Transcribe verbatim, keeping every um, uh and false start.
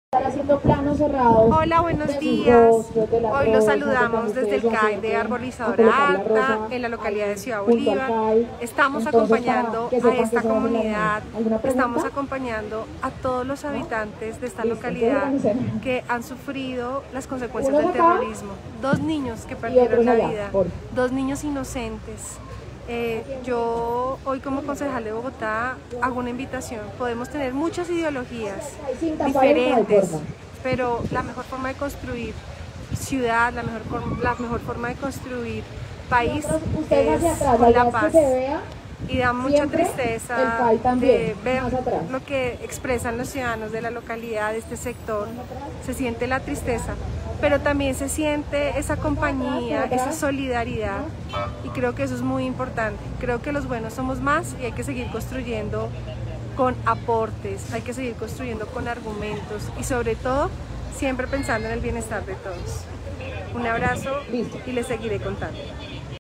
Estar haciendo planos cerrados. Hola, buenos días. Hoy los saludamos desde el C A I de Arbolizadora Alta, en la localidad de Ciudad Bolívar. Estamos acompañando a esta comunidad, estamos acompañando a todos los habitantes de esta localidad que han sufrido las consecuencias del terrorismo. Dos niños que perdieron la vida, dos niños inocentes. Eh, yo hoy como concejal de Bogotá hago una invitación. Podemos tener muchas ideologías diferentes, pero la mejor forma de construir ciudad, la mejor, la mejor forma de construir país es con la paz. Y da mucha tristeza de ver lo que expresan los ciudadanos de la localidad, de este sector. Se siente la tristeza, pero también se siente esa compañía, esa solidaridad, y creo que eso es muy importante. Creo que los buenos somos más y hay que seguir construyendo con aportes, hay que seguir construyendo con argumentos y sobre todo siempre pensando en el bienestar de todos. Un abrazo y les seguiré contando.